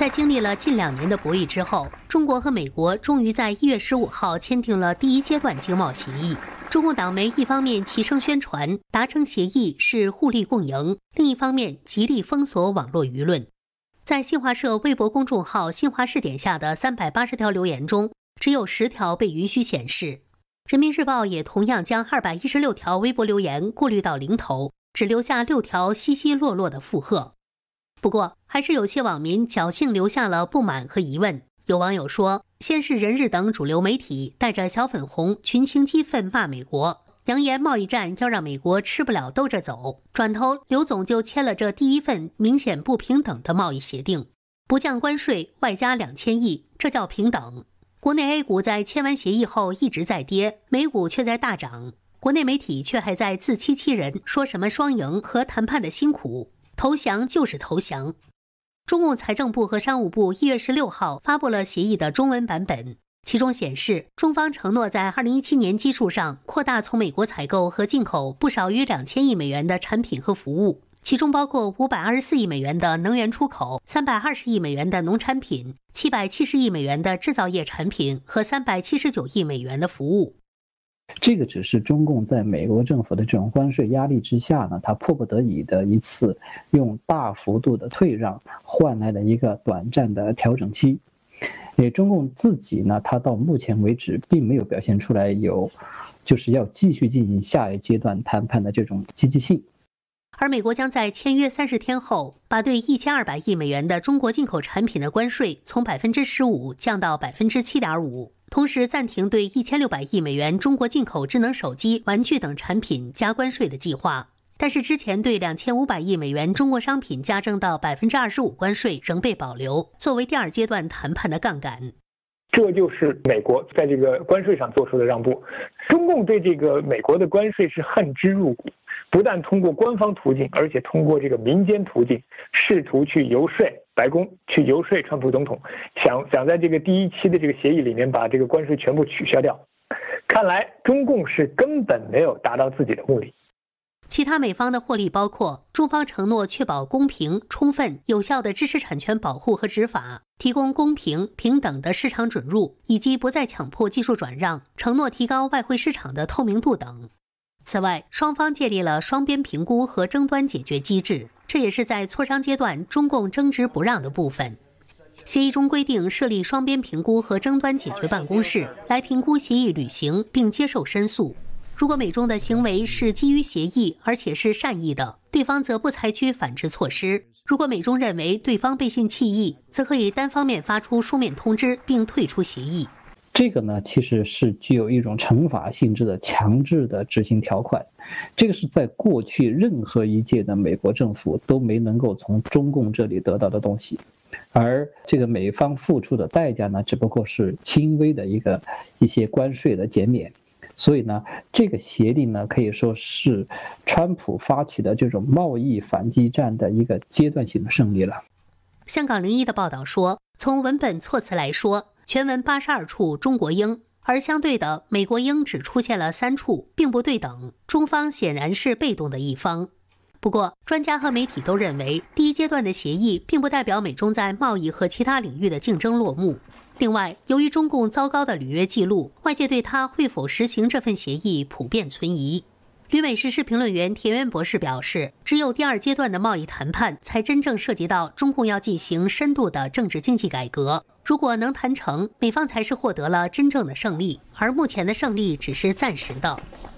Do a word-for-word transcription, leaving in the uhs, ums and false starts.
在经历了近两年的博弈之后，中国和美国终于在一月十五号签订了第一阶段经贸协议。中共党媒一方面齐声宣传达成协议是互利共赢，另一方面极力封锁网络舆论。在新华社微博公众号新华视点下的三百八十条留言中，只有十条被允许显示。人民日报也同样将二百一十六条微博留言过滤到零头，只留下六条稀稀落落的附和。不过，还是有些网民侥幸留下了不满和疑问。有网友说，先是人日等主流媒体带着小粉红群情激愤骂美国，扬言贸易战要让美国吃不了兜着走，转头刘总就签了这第一份明显不平等的贸易协定，不降关税外加两千亿，这叫平等。国内 A 股在签完协议后一直在跌，美股却在大涨，国内媒体却还在自欺欺人，说什么双赢和谈判的辛苦，投降就是投降。中共财政部和商务部一月十六号发布了协议的中文版本，其中显示，中方承诺在二零一七年基数上扩大从美国采购和进口不少于两千亿美元的产品和服务，其中包括五百二十四亿美元的能源出口、三百二十亿美元的农产品、七百七十亿美元的制造业产品和三百七十九亿美元的服务。 这个只是中共在美国政府的这种关税压力之下呢，他迫不得已的一次用大幅度的退让换来的一个短暂的调整期。也中共自己呢，他到目前为止并没有表现出来有就是要继续进行下一阶段谈判的这种积极性。 而美国将在签约三十天后，把对一千二百亿美元的中国进口产品的关税从百分之十五降到百分之七点五，同时暂停对一千六百亿美元中国进口智能手机、玩具等产品加关税的计划。但是之前对两千五百亿美元中国商品加征到百分之二十五关税仍被保留，作为第二阶段谈判的杠杆。 这就是美国在这个关税上做出的让步。中共对这个美国的关税是恨之入骨，不但通过官方途径，而且通过这个民间途径，试图去游说白宫，去游说川普总统，想想在这个第一期的这个协议里面把这个关税全部取消掉。看来中共是根本没有达到自己的目的。 其他美方的获利包括中方承诺确保公平、充分、有效的知识产权保护和执法，提供公平、平等的市场准入，以及不再强迫技术转让，承诺提高外汇市场的透明度等。此外，双方建立了双边评估和争端解决机制，这也是在磋商阶段中共争执不让的部分。协议中规定设立双边评估和争端解决办公室，来评估协议履行并接受申诉。如果美中的行为是基于协议，而且是善意的，对方则不采取反制措施。如果美中认为对方背信弃义，则可以单方面发出书面通知并退出协议。 这个呢，其实是具有一种惩罚性质的强制的执行条款，这个是在过去任何一届的美国政府都没能够从中共这里得到的东西，而这个美方付出的代价呢，只不过是轻微的一个一些关税的减免。所以呢，这个协定呢，可以说是川普发起的这种贸易反击战的一个阶段性的胜利了。 香港零一的报道说，从文本措辞来说，全文八十二处中国英，而相对的美国英只出现了三处，并不对等，中方显然是被动的一方。不过，专家和媒体都认为，第一阶段的协议并不代表美中在贸易和其他领域的竞争落幕。另外，由于中共糟糕的履约记录，外界对他会否实行这份协议普遍存疑。旅美时事评论员田园博士表示，只有第二阶段的贸易谈判才真正涉及到中共要进行深度的政治经济改革。如果能谈成，美方才是获得了真正的胜利，而目前的胜利只是暂时的。